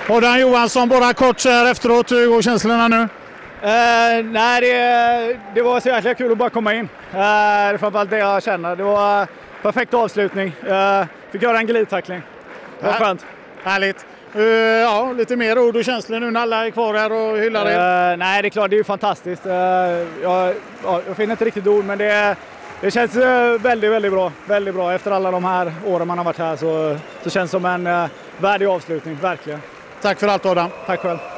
Adam Johansson, bara kort så här efteråt, hur går känslorna nu? Nej, det var så jäkla kul att bara komma in. Det är framförallt det jag känner. Det var perfekt avslutning. Fick göra en glidtackling. Det var skönt. Härligt. Ja, lite mer ord och känslor nu när alla är kvar här och hyllar er. Nej, det är klart, det är ju fantastiskt. Jag finner inte riktigt ord, men det känns väldigt, väldigt bra. Väldigt bra. Efter alla de här åren man har varit här så känns det som en värdig avslutning, verkligen. Tack för allt, Adam. Tack själv.